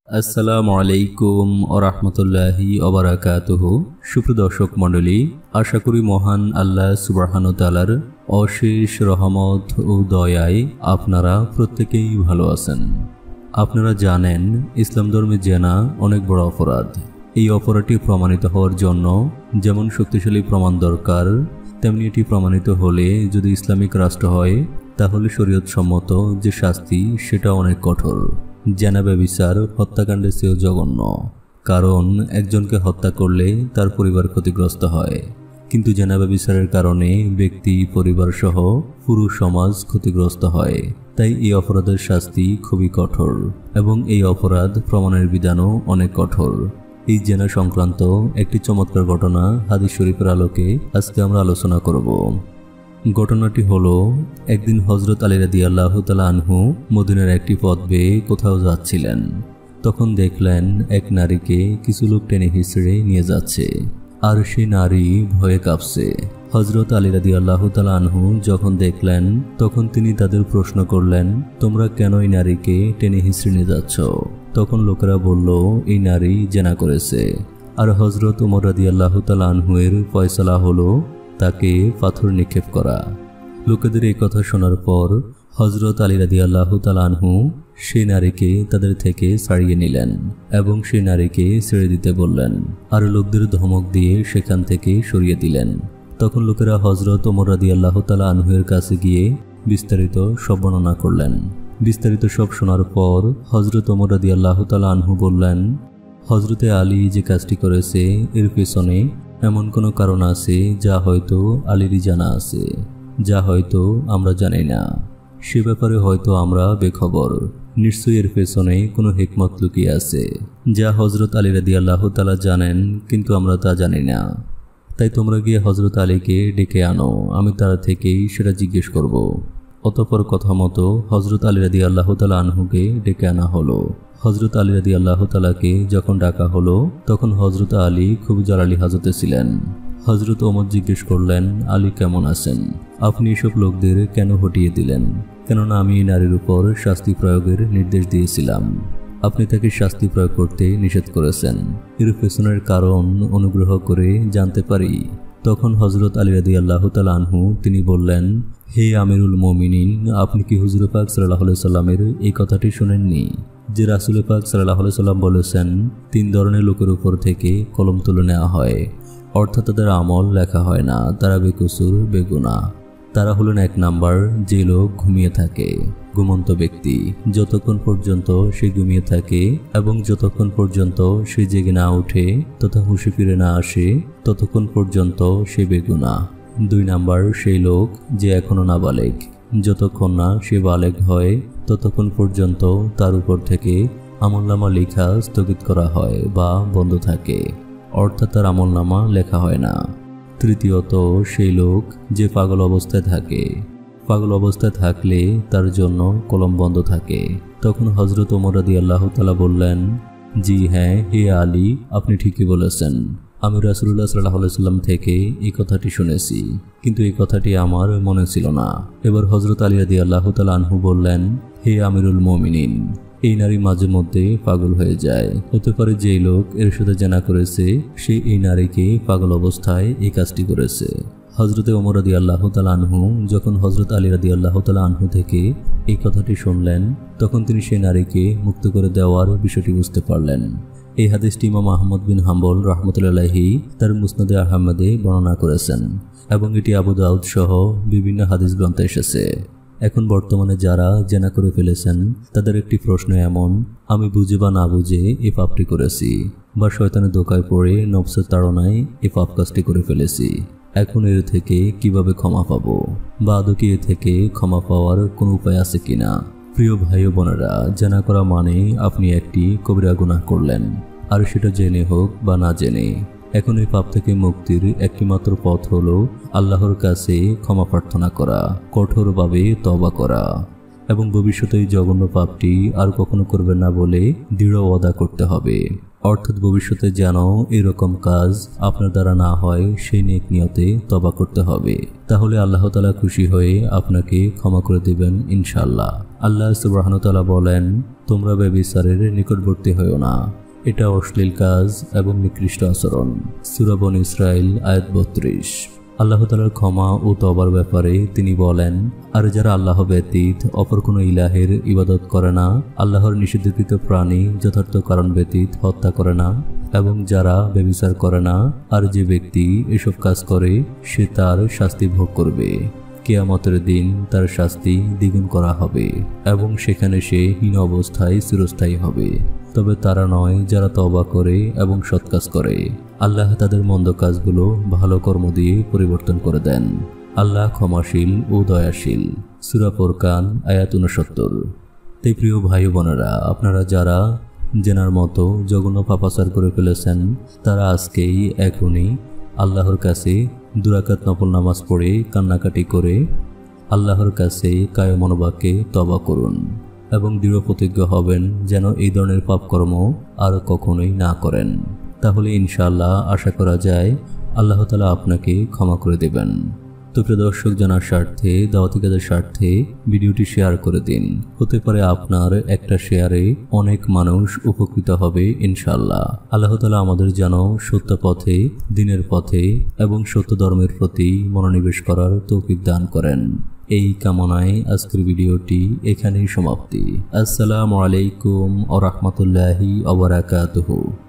আসসালামু আলাইকুম ওয়া রাহমাতুল্লাহি ওয়া বারাকাতুহু। সুপ্রদর্শক মণ্ডলী, আশা করি মহান আল্লাহ সুবহানাহু ওয়া তাআলার অশেষ রহমত ও দয়ায় আপনারা প্রত্যেকেই ভালো আছেন। আপনারা জানেন, ইসলাম ধর্মে জেনা অনেক বড় অপরাধ। এই অপরাধটি প্রমাণিত হওয়ার জন্য যেমন শক্তিশালী প্রমাণ দরকার, তেমনি এটি প্রমাণিত হলে যদি ইসলামিক রাষ্ট্র হয় তাহলে শরীয়ত সম্মত যে শাস্তি সেটা অনেক কঠোর। জেনা ব্যভিচার হত্যাকাণ্ডের চেয়েও জঘন্য, কারণ একজনকে হত্যা করলে তার পরিবার ক্ষতিগ্রস্ত হয়, কিন্তু জেনা ব্যভিচারের কারণে ব্যক্তি পরিবার সহ পুরো সমাজ ক্ষতিগ্রস্ত হয়। তাই এই অপরাধের শাস্তি খুবই কঠোর এবং এই অপরাধ প্রমাণের বিধানও অনেক কঠোর। এই জেনা সংক্রান্ত একটি চমৎকার ঘটনা হাদিস শরীফের আলোকে আজকে আমরা আলোচনা করব। ঘটনাটি হলো, একদিন হযরত আলী রাদিয়াল্লাহু তাআলা আনহু মদিনার একটি পথ বেয়ে কোথাও যাচ্ছিলেন। তখন দেখলেন এক নারীকে কিছু লোক টেনে হিঁচড়ে নিয়ে যাচ্ছে, আর সেই নারী ভয়ে কাঁপছে। হযরত আলী রাদিয়াল্লাহু তাআলা আনহু যখন দেখলেন, তখন তিনি তাদের প্রশ্ন করলেন, তোমরা কেন এই নারীকে টেনে হিঁচড়ে নিয়ে যাচ্ছ? তখন লোকেরা বলল, এই নারী জেনা করেছে। আর হযরত ওমর রাদিয়াল্লাহু তাআলা আনহুর ফয়সালা হলো তাকে পাথর নিক্ষেপ করা। লোকেদের এই কথা শোনার পর হযরত আলী রাদিয়াল্লাহু তাআলা আনহু সেই নারীকে তাদের থেকে ছাড়িয়ে নিলেন এবং সেই নারীকে ছেড়ে দিতে বললেন, আর লোকদের ধমক দিয়ে সেখান থেকে সরিয়ে দিলেন। তখন লোকেরা হযরত ওমর রাদিয়াল্লাহু তাআলা আনহুর কাছে গিয়ে বিস্তারিত সব বর্ণনা করলেন। বিস্তারিত সব শোনার পর হযরত ওমর রাদিয়াল্লাহু তাআলা আনহু বললেন, হযরতে আলী যে কাজটি করেছে এর পেছনে এমন কোনো কারণ আছে যা হয়তো আলীরই জানা আছে, যা হয়তো আমরা জানি না। সে ব্যাপারে হয়তো আমরা বেখবর। নিশ্চয়ই এর পেছনে কোনো হিকমত লুকিয়ে আছে, যা হযরত আলী রাদিয়াল্লাহু তাআলা জানেন, কিন্তু আমরা তা জানি না। তাই তোমরা গিয়ে হযরত আলীকে ডেকে আনো, আমি তার থেকেই সেটা জিজ্ঞেস করব। অতঃপর কথা মতো হযরত আলী রাদিয়াল্লাহু তাআলা আনহুকে ডেকে আনা হলো। হযরত আলী রাদিয়াল্লাহু তাআলাকে যখন ডাকা হলো, তখন হযরত আলী খুব জালালি হাজতে ছিলেন। হযরত ওমর জিজ্ঞেস করলেন, আলী কেমন আছেন? আপনি এসব লোকদের কেন হটিয়ে দিলেন? কেননা আমি এই নারীর উপর শাস্তি প্রয়োগের নির্দেশ দিয়েছিলাম, আপনি তাকে শাস্তি প্রয়োগ করতে নিষেধ করেছেন। এর পেছনের কারণ অনুগ্রহ করে জানতে পারি? তখন হযরত আলী রাদিয়াল্লাহু তাআলা আনহু তিনি বললেন, হে আমিরুল মুমিনিন, আপনি কি হুজুর পাক সাল্লাল্লাহু আলাইহি সাল্লামের এই কথাটি শুনেননি যে রাসূল পাক সাল্লাল্লাহু আলাইহি সাল্লাম বলেছেন, 3 ধরনের লোকের উপর থেকে কলম তুলে নেওয়া হয়, অর্থাৎ তাদের আমল লেখা হয় না, তারা বেকসুর বেগুনাহ। তারা হলেন 1 নাম্বার, যে লোক ঘুমিয়ে থাকে, ঘুমন্ত ব্যক্তি। যতক্ষণ পর্যন্ত সে ঘুমিয়ে থাকে এবং যতক্ষণ পর্যন্ত সে জেগে না ওঠে তথা হুঁশে ফিরে না আসে, ততক্ষণ পর্যন্ত সে বেগুনাহ। 2 নাম্বার, সেই লোক যে এখনো নাবালেগ, যতক্ষণ না সে বালেগ হয় ততক্ষণ পর্যন্ত তার উপর থেকে আমলনামা লেখা স্থগিত করা হয় বা বন্ধ থাকে, অর্থাৎ তার আমলনামা লেখা হয় না। তৃতীয়ত, সেই লোক যে পাগল অবস্থায় থাকে। পাগল অবস্থায় থাকলে তার জন্য কলম বন্ধ থাকে। তখন হযরত ওমর রাদিয়াল্লাহু তাআলা বললেন, জি হ্যাঁ, হে আলী, আপনি ঠিকই বলেছেন। আমি রাসূলুল্লাহ সাল্লাল্লাহু আলাইহি সাল্লাম থেকে এই কথাটি শুনেছি, কিন্তু এই কথাটি আমার মনে ছিল না। এবার হযরত আলী রাদিয়াল্লাহু তাআলা আনহু বললেন, হে আমিরুল মুমিনিন, এই নারী মাঝে মধ্যে পাগল হয়ে যায়। হতে পারে যেই লোক এর সাথে জেনা করেছে সে এই নারীকে পাগল অবস্থায় এই কাজটি করেছে। হযরতে ওমর রাদিয়াল্লাহু তাআলা আনহু যখন হযরত আলী রাদিয়াল্লাহু তাআলা আনহু থেকে এই কথাটি শুনলেন, তখন তিনি সেই নারীকে মুক্ত করে দেওয়ার বিষয়টি বুঝতে পারলেন। এই হাদিসটি ইমাম আহমদ বিন হাম্বল রাহমাতুল্লাহি আলাইহি তার মুসনাদে আহমদে বর্ণনা করেছেন এবং এটি আবু দাউদ সহ বিভিন্ন হাদিস গ্রন্থে এসেছে। এখন বর্তমানে যারা জেনা করে ফেলেছেন তাদের একটি প্রশ্ন এমন, আমি বুঝে বা না বুঝে এই পাপটি করেছি, বা শয়তানের ধোঁকায় পড়ে নফসের তাড়নায় এই পাপ কাজটি করে ফেলেছি। এখন এর থেকে কিভাবে ক্ষমা পাবো, বা আদৌ কি এর থেকে ক্ষমা পাওয়ার কোনো উপায় আছে কিনা? প্রিয় ভাই ও বোনেরা, জেনা করা মানে আপনি একটি কবিরা গুনাহ করলেন, আর সেটা জেনে হোক বা না জেনে। এখন এই পাপ থেকে মুক্তির একটি মাত্র পথ হলো আল্লাহর কাছে ক্ষমা প্রার্থনা করা, কঠোরভাবে তওবা করা এবং ভবিষ্যতে এই জঘন্য পাপটি আর কখনো করবেন না বলে দৃঢ় ওয়াদা করতে হবে। অর্থাৎ ভবিষ্যতে যেন এরকম কাজ আপনার দ্বারা না হয় সেই নেক নিয়তে তওবা করতে হবে। তাহলে আল্লাহ তাআলা খুশি হয়ে আপনাকে ক্ষমা করে দিবেন ইনশাআল্লাহ। আল্লাহ সুবহানাহু ওয়া তাআলা বলেন, তোমরা ব্যভিচারের নিকটবর্তী হয়ো না, এটা অশ্লীল কাজ এবং নিকৃষ্ট আচরণ। সূরা বনী ইসরাঈল আয়াত 32। আল্লাহ তাআলার ক্ষমা ও তওবার ব্যাপারে তিনি বলেন, আর যারা আল্লাহ ব্যতীত অপর কোনো ইলাহের ইবাদত করে না, আল্লাহর নিষিদ্ধকৃত প্রাণী যথার্থ কারণ ব্যতীত হত্যা করে না, এবং যারা ব্যভিচার করে না, আর যে ব্যক্তি এসব কাজ করে সে তার শাস্তি ভোগ করবে। কিয়ামতের দিন তার শাস্তি দ্বিগুণ করা হবে এবং সেখানে সে হীন অবস্থায় চিরস্থায়ী হবে। তবে তারা নয় যারা তওবা করে এবং সৎ কাজ করে। আল্লাহ তাদের মন্দ কাজগুলো ভালো কর্ম দিয়ে পরিবর্তন করে দেন। আল্লাহ ক্ষমাশীল ও দয়াশীল। সূরা ফুরকান আয়াত 69। তাই প্রিয় ভাই বোনেরা, আপনারা যারা জেনার মতো জঘন্য পাপাচার করে ফেলেছেন, তারা আজকেই এখনই আল্লাহর কাছে 2 রাকাত নফল নামাজ পড়ে কান্নাকাটি করে আল্লাহর কাছে কায় মনোবাক্যে তওবা করুন এবং দৃঢ় প্রতিজ্ঞ হবেন যেন এই ধরনের পাপকর্ম আর কখনোই না করেন। তাহলে ইনশাআল্লাহ আশা করা যায় আল্লাহ তাআলা আপনাকে ক্ষমা করে দেবেন। তো প্রিয় দর্শক, জানার স্বার্থে, দাওয়াতি কাজের স্বার্থে ভিডিওটি শেয়ার করে দিন। হতে পারে আপনার একটা শেয়ারে অনেক মানুষ উপকৃত হবে ইনশাআল্লাহ। আল্লাহ তাআলা আমাদের যেন সত্য পথে, দ্বীনের পথে এবং সত্য ধর্মের প্রতি মনোনিবেশ করার তৌফিক দান করেন। এই কামনায় আজকের ভিডিওটি এখানেই সমাপ্তি। আসসালামু আলাইকুম ওয়া রাহমাতুল্লাহি ওয়া বারাকাতুহু।